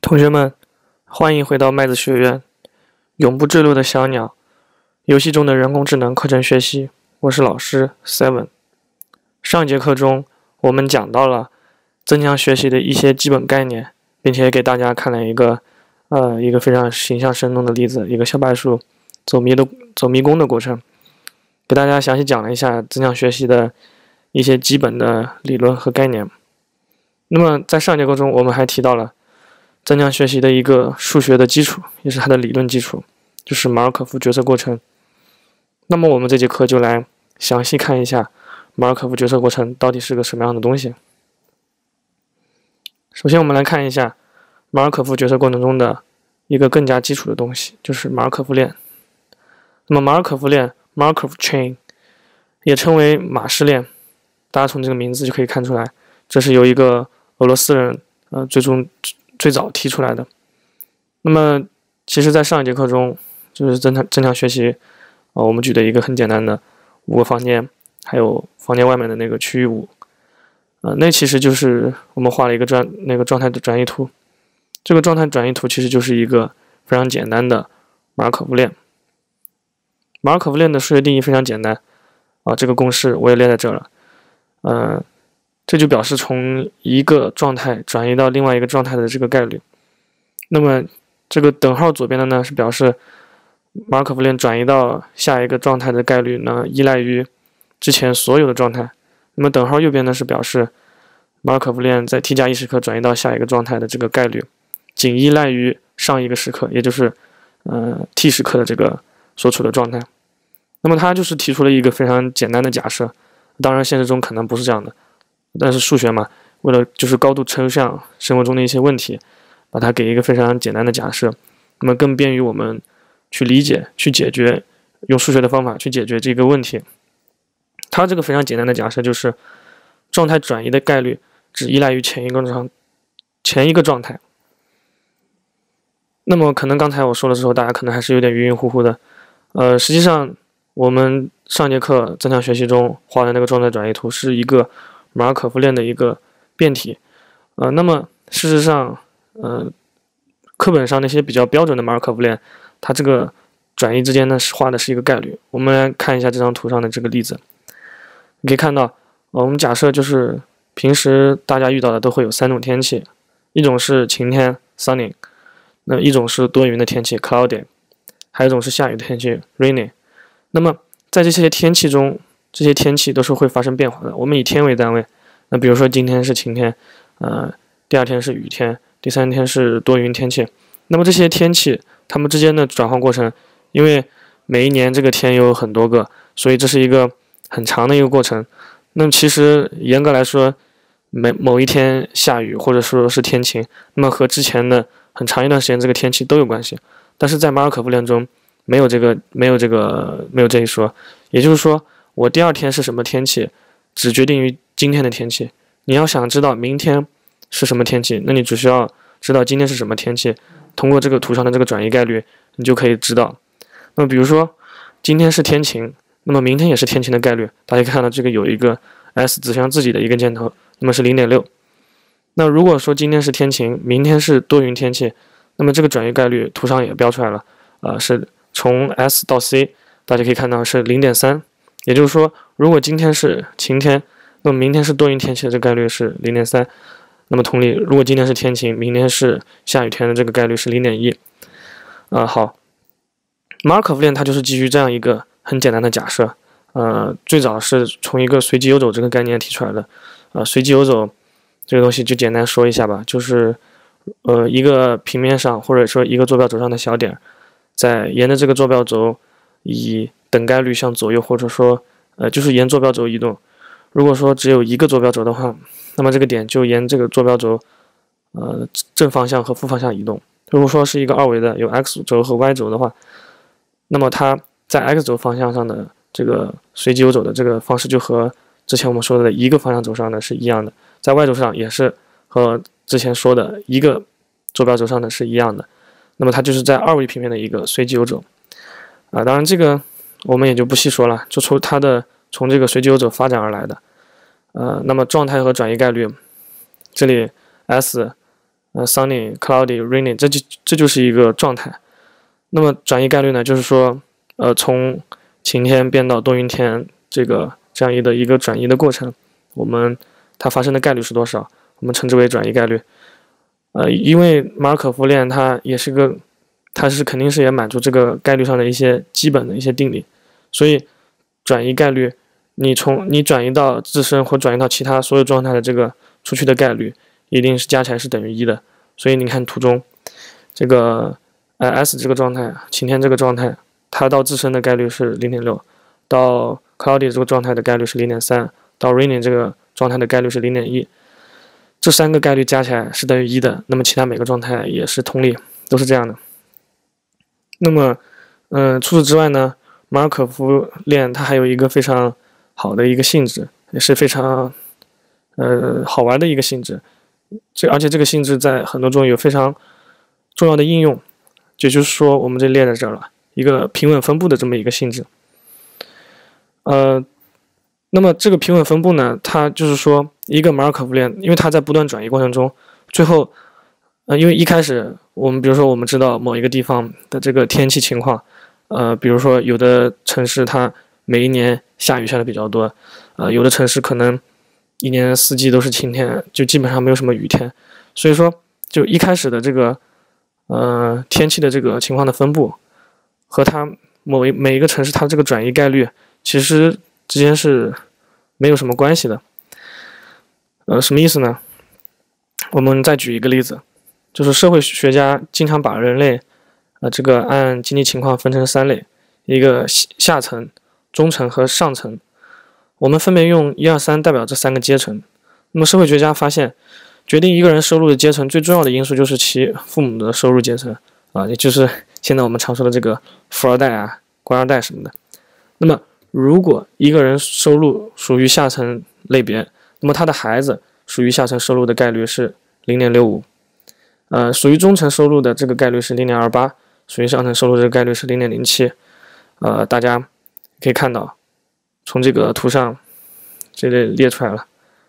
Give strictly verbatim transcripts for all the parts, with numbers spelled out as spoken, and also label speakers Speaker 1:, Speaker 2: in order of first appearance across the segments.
Speaker 1: 同学们，欢迎回到麦子学院，永不坠落的小鸟，游戏中的人工智能课程学习，我是老师 Seven。上节课中，我们讲到了增强学习的一些基本概念，并且给大家看了一个呃一个非常形象生动的例子，一个小白鼠走迷的走迷宫的过程，给大家详细讲了一下增强学习的一些基本的理论和概念。那么在上节课中，我们还提到了增强学习的一个数学的基础，也是它的理论基础，就是马尔可夫决策过程。那么我们这节课就来详细看一下马尔可夫决策过程到底是个什么样的东西。首先我们来看一下马尔可夫决策过程中的一个更加基础的东西，就是马尔可夫链。那么马尔可夫链 Markov chain 也称为马氏链，大家从这个名字就可以看出来，这是由一个俄罗斯人呃最终最早提出来的。那么其实在上一节课中，就是增强增强学习呃我们举的一个很简单的五个房间，还有房间外面的那个区域五，呃那其实就是我们画了一个状那个状态的转移图。这个状态转移图其实就是一个非常简单的马尔可夫链。马尔可夫链的数学定义非常简单啊，这个公式我也列在这了。呃这就表示从一个状态转移到另外一个状态的这个概率。那么这个等号左边的呢，是表示马尔可夫链转移到下一个状态的概率呢，依赖于之前所有的状态。那么等号右边呢，是表示马尔可夫链在 t 加一时刻转移到下一个状态的这个概率，仅依赖于上一个时刻，也就是呃 t 时刻的这个所处的状态。那么他就是提出了一个非常简单的假设，当然现实中可能不是这样的。但是数学嘛，为了就是高度抽象生活中的一些问题，把它给一个非常简单的假设，那么更便于我们去理解、去解决，用数学的方法去解决这个问题。它这个非常简单的假设就是，状态转移的概率只依赖于前一个状前一个状态。那么可能刚才我说了之后，大家可能还是有点晕晕乎乎的。呃，实际上我们上节课增强学习中画的那个状态转移图是一个马尔可夫链的一个变体，呃，那么事实上，呃，课本上那些比较标准的马尔可夫链，它这个转移之间呢是画的是一个概率。我们来看一下这张图上的这个例子，你可以看到，呃，我们假设就是平时大家遇到的都会有三种天气，一种是晴天 sunny， 那一种是多云的天气 cloudy， 还有一种是下雨的天气 rainy。那么在这些天气中，这些天气都是会发生变化的。我们以天为单位，那比如说今天是晴天，呃，第二天是雨天，第三天是多云天气。那么这些天气它们之间的转换过程，因为每一年这个天有很多个，所以这是一个很长的一个过程。那么其实严格来说，每某一天下雨或者说是天晴，那么和之前的很长一段时间这个天气都有关系。但是在马尔可夫链中没有这个没有这个没有这一说，也就是说，我第二天是什么天气，只决定于今天的天气。你要想知道明天是什么天气，那你只需要知道今天是什么天气，通过这个图上的这个转移概率，你就可以知道。那么比如说今天是天晴，那么明天也是天晴的概率，大家可以看到这个有一个 s 指向自己的一个箭头，那么是 零点六。那如果说今天是天晴，明天是多云天气，那么这个转移概率图上也标出来了，呃，是从 s 到 c， 大家可以看到是 零点三。也就是说，如果今天是晴天，那么明天是多云天气的这个概率是 零点三。那么同理，如果今天是天晴，明天是下雨天的这个概率是 零点一。呃，好，马尔可夫链它就是基于这样一个很简单的假设。呃，最早是从一个随机游走这个概念提出来的。呃，随机游走这个东西就简单说一下吧，就是呃一个平面上或者说一个坐标轴上的小点，在沿着这个坐标轴以等概率向左右，或者说呃就是沿坐标轴移动。如果说只有一个坐标轴的话，那么这个点就沿这个坐标轴呃正方向和负方向移动。如果说是一个二维的有 x 轴和 y 轴的话，那么它在 x 轴方向上的这个随机游走的这个方式就和之前我们说的一个方向轴上的是一样的，在 y 轴上也是和之前说的一个坐标轴上的是一样的。那么它就是在二维平面的一个随机游走啊，当然这个我们也就不细说了，就从它的从这个随机游走发展而来的。呃，那么状态和转移概率，这里 S 呃 sunny、cloudy、rainy， 这就这就是一个状态。那么转移概率呢，就是说，呃，从晴天变到多云天这个这样一的一个转移的过程，我们它发生的概率是多少？我们称之为转移概率。呃，因为马尔可夫链它也是个，它是肯定是也满足这个概率上的一些基本的一些定理，所以转移概率，你从你转移到自身或转移到其他所有状态的这个出去的概率，一定是加起来是等于一的。所以你看图中这个呃 S 这个状态，晴天这个状态，它到自身的概率是 零点六， 到 cloudy 这个状态的概率是 零点三， 到 rainy 这个状态的概率是 零点一。这三个概率加起来是等于一的，那么其他每个状态也是同理，都是这样的。那么，嗯、呃，除此之外呢，马尔可夫链它还有一个非常好的一个性质，也是非常呃好玩的一个性质。这而且这个性质在很多中有非常重要的应用，也就是说我们这列在这儿了，一个平稳分布的这么一个性质。呃，那么这个平稳分布呢，它就是说一个马尔可夫链，因为它在不断转移过程中，最后，呃，因为一开始我们比如说我们知道某一个地方的这个天气情况，呃，比如说有的城市它每一年下雨下的比较多，呃，有的城市可能一年四季都是晴天，就基本上没有什么雨天，所以说就一开始的这个呃天气的这个情况的分布和它某一每一个城市它这个转移概率其实之间是没有什么关系的。呃，什么意思呢？我们再举一个例子，就是社会学家经常把人类呃这个按经济情况分成三类，一个下层、中层和上层。我们分别用一二三代表这三个阶层。那么社会学家发现，决定一个人收入的阶层最重要的因素就是其父母的收入阶层啊，也就是现在我们常说的这个富二代啊、官二代什么的。那么如果一个人收入属于下层类别，那么他的孩子属于下层收入的概率是 零点六五， 呃，属于中层收入的这个概率是 零点二八， 属于上层收入的这个概率是 零点零七。呃，大家可以看到，从这个图上这里列出来了，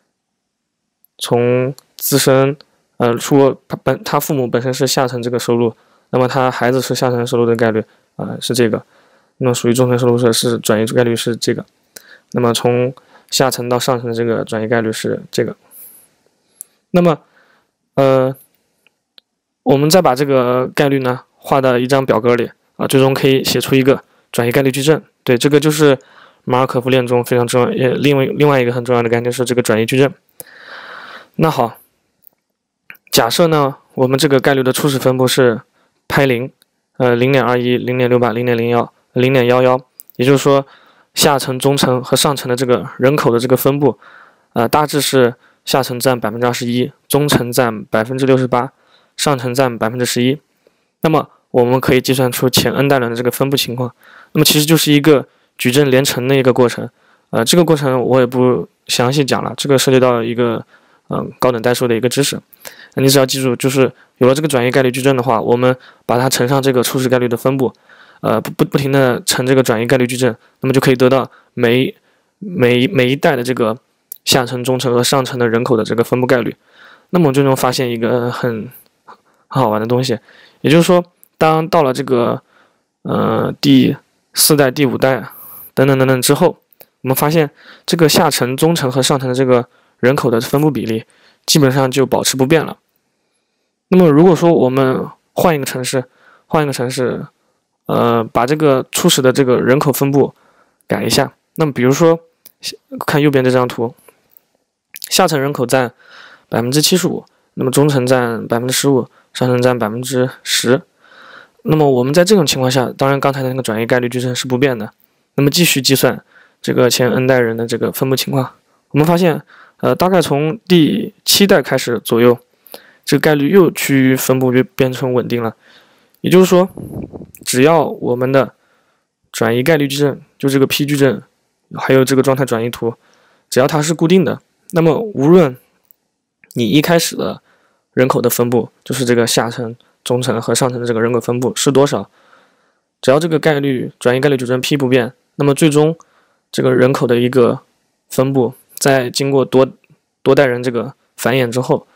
Speaker 1: 从自身，呃，如果他本他父母本身是下层这个收入，那么他孩子是下层收入的概率啊、呃、是这个，那么属于中层收入是转移概率是这个，那么从下层到上层的这个转移概率是这个。那么，呃，我们再把这个概率呢画到一张表格里啊，最终可以写出一个转移概率矩阵。对，这个就是马尔可夫链中非常重要，也另外另外一个很重要的概念是这个转移矩阵。那好，假设呢，我们这个概率的初始分布是派零，呃，零点二一、零点六八、零点零一、零点一一，也就是说，下层、中层和上层的这个人口的这个分布，呃，大致是下层占百分之二十一，中层占百分之六十八，上层占百分之十一。那么我们可以计算出前 n 代人的这个分布情况。那么其实就是一个矩阵连乘的一个过程。呃，这个过程我也不详细讲了，这个涉及到一个嗯、呃、高等代数的一个知识。你只要记住，就是有了这个转移概率矩阵的话，我们把它乘上这个初始概率的分布，呃，不不不停的乘这个转移概率矩阵，那么就可以得到每每每一代的这个下层、中层和上层的人口的这个分布概率。那么我最终发现一个很很好玩的东西，也就是说，当到了这个呃第四代、第五代等等等等之后，我们发现这个下层、中层和上层的这个人口的分布比例基本上就保持不变了。那么如果说我们换一个城市，换一个城市，呃，把这个初始的这个人口分布改一下，那么比如说看右边这张图，下层人口占百分之七十五，那么中层占百分之十五，上层占百分之十。那么我们在这种情况下，当然刚才的那个转移概率矩阵是不变的。那么继续计算这个前 n 代人的这个分布情况，我们发现，呃，大概从第七代开始左右，这个概率又趋于分布就变成稳定了。也就是说，只要我们的转移概率矩阵，就这个 P 矩阵，还有这个状态转移图，只要它是固定的，那么无论你一开始的人口的分布，就是这个下层、中层和上层的这个人口分布是多少，只要这个概率转移概率矩阵 P 不变，那么最终这个人口的一个分布，在经过多多代人这个繁衍之后，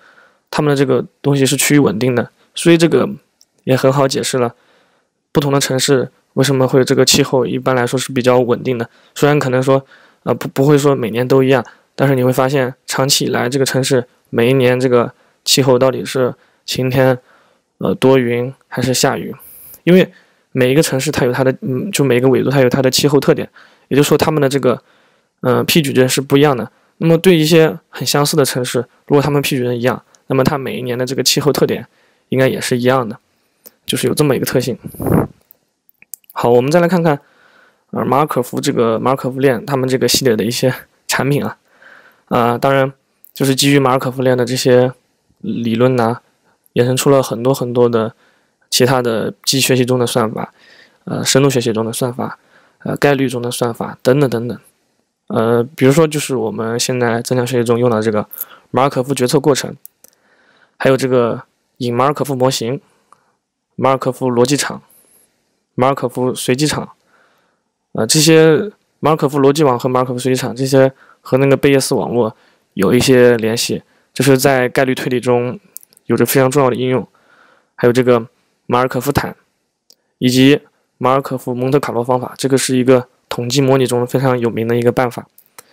Speaker 1: 它们的这个东西是趋于稳定的，所以这个也很好解释了不同的城市为什么会这个气候一般来说是比较稳定的。虽然可能说呃不不会说每年都一样，但是你会发现长期以来这个城市每一年这个气候到底是晴天、呃多云还是下雨，因为每一个城市它有它的嗯，就每一个纬度它有它的气候特点，也就是说它们的这个呃 P 矩阵是不一样的。那么对一些很相似的城市，如果它们 P 矩阵一样，那么它每一年的这个气候特点应该也是一样的，就是有这么一个特性。好，我们再来看看呃马尔可夫这个马尔可夫链他们这个系列的一些产品啊，啊、呃，当然就是基于马尔可夫链的这些理论呢、啊，衍生出了很多很多的其他的机器学习中的算法，呃，深度学习中的算法，呃，概率中的算法等等等等。呃，比如说就是我们现在增强学习中用的这个马尔可夫决策过程，还有这个隐马尔可夫模型、马尔可夫逻辑场、马尔可夫随机场，呃，这些马尔可夫逻辑网和马尔可夫随机场这些和那个贝叶斯网络有一些联系，就是在概率推理中有着非常重要的应用。还有这个马尔可夫坦以及马尔可夫蒙特卡洛方法，这个是一个统计模拟中非常有名的一个办法。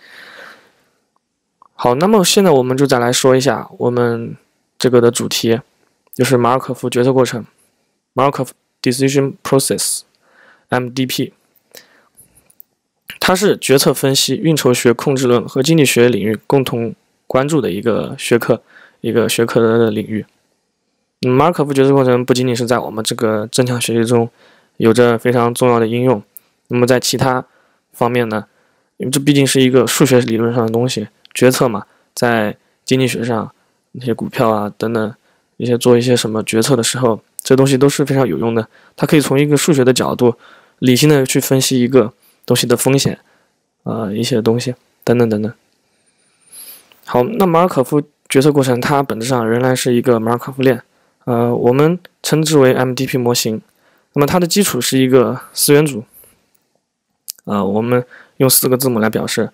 Speaker 1: 好，那么现在我们就再来说一下我们这个的主题，就是马尔可夫决策过程 Markov Decision Process M D P， 它是决策分析、运筹学、控制论和经济学领域共同关注的一个学科，一个学科的领域。嗯，马尔可夫决策过程不仅仅是在我们这个增强学习中有着非常重要的应用，那么在其他方面呢，因为这毕竟是一个数学理论上的东西，决策嘛，在经济学上那些股票啊等等一些做一些什么决策的时候，这东西都是非常有用的。它可以从一个数学的角度理性的去分析一个东西的风险，呃，一些东西等等等等。好，那马尔可夫决策过程它本质上仍然是一个马尔可夫链，呃，我们称之为 M D P 模型。那么它的基础是一个四元组，呃，我们用四个字母来表示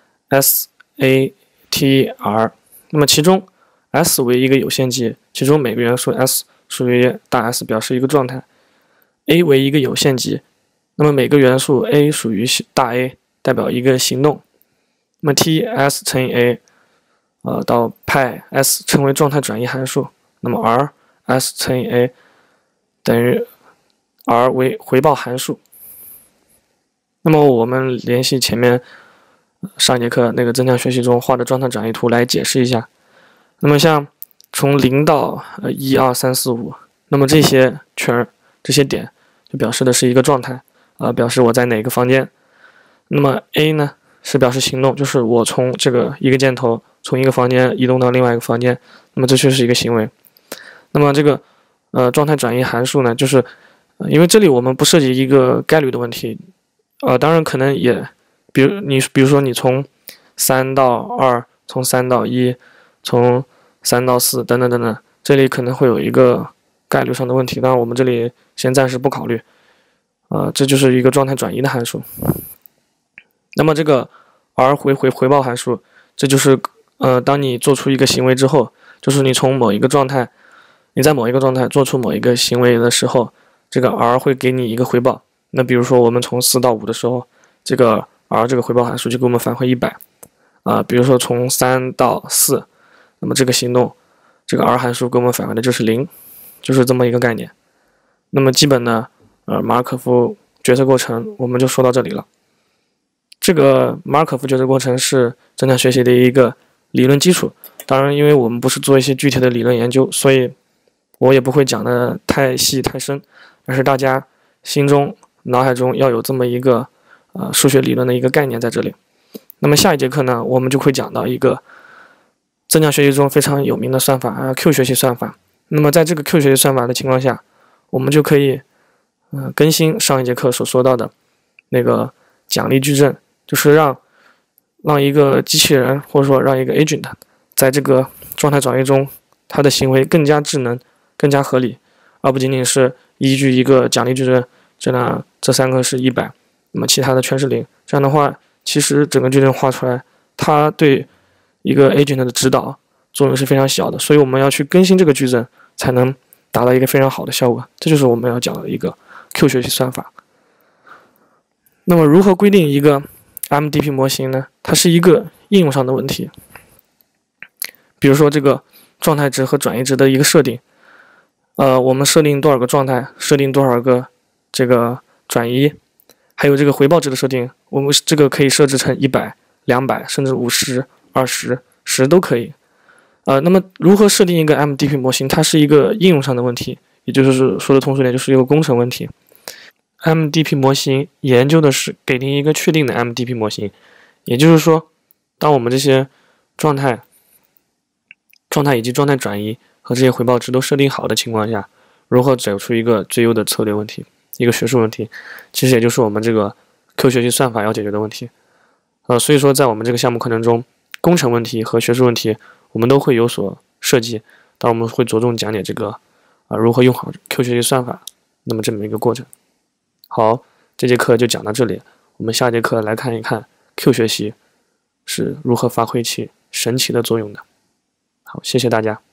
Speaker 1: S A T R。那么其中 S 为一个有限级，其中每个元素 S 属于大 S， 表示一个状态。A 为一个有限级，那么每个元素 A 属于大 A， 代表一个行动。那么 T S 乘以 A， 呃，到派 S 称为状态转移函数。那么 R S 乘以 A 等于 R 为回报函数。那么我们联系前面上节课那个增强学习中画的状态转移图来解释一下。那么像从零到呃一二三四五，那么这些圈这些点就表示的是一个状态，呃，表示我在哪个房间。那么 A 呢是表示行动，就是我从这个一个箭头从一个房间移动到另外一个房间，那么这就是一个行为。那么这个呃状态转移函数呢，就是、呃、因为这里我们不涉及一个概率的问题，呃，当然可能也，比如你比如说你从三到二，从三到一，从三到四等等等等，这里可能会有一个概率上的问题，当然我们这里先暂时不考虑，呃，这就是一个状态转移的函数。那么这个 R 回回回报函数，这就是呃，当你做出一个行为之后，就是你从某一个状态，你在某一个状态做出某一个行为的时候，这个 R 会给你一个回报。那比如说我们从四到五的时候，这个 R 这个回报函数就给我们返回一百，啊，比如说从三到四，那么这个行动，这个 R 函数给我们返回的就是零，就是这么一个概念。那么基本呢，呃，马尔可夫决策过程我们就说到这里了。这个马尔可夫决策过程是增强学习的一个理论基础，当然因为我们不是做一些具体的理论研究，所以我也不会讲的太细太深，但是大家心中脑海中要有这么一个呃数学理论的一个概念在这里。那么下一节课呢，我们就会讲到一个增强学习中非常有名的算法啊 Q 学习算法。那么在这个 Q 学习算法的情况下，我们就可以呃更新上一节课所说到的那个奖励矩阵，就是让让一个机器人或者说让一个 agent 在这个状态转移中，它的行为更加智能、更加合理，而不仅仅是依据一个奖励矩阵，这呢这三个是一百，那么其他的全是零。这样的话，其实整个矩阵画出来，它对一个 agent 的指导作用是非常小的，所以我们要去更新这个矩阵，才能达到一个非常好的效果。这就是我们要讲的一个 Q 学习算法。那么如何规定一个 M D P 模型呢？它是一个应用上的问题。比如说这个状态值和转移值的一个设定，呃，我们设定多少个状态，设定多少个这个转移，还有这个回报值的设定，我们这个可以设置成一百、两百，甚至五十、二十、十都可以。呃，那么如何设定一个 M D P 模型？它是一个应用上的问题，也就是说的通俗点，就是一个工程问题。M D P 模型研究的是给定一个确定的 M D P 模型，也就是说，当我们这些状态、状态以及状态转移和这些回报值都设定好的情况下，如何找出一个最优的策略问题，一个学术问题，其实也就是我们这个 Q 学习算法要解决的问题。呃，所以说在我们这个项目课程中，工程问题和学术问题我们都会有所设计，但我们会着重讲解这个啊、呃、如何用好 Q 学习算法，那么这么一个过程。好，这节课就讲到这里，我们下节课来看一看 Q 学习是如何发挥其神奇的作用的。好，谢谢大家。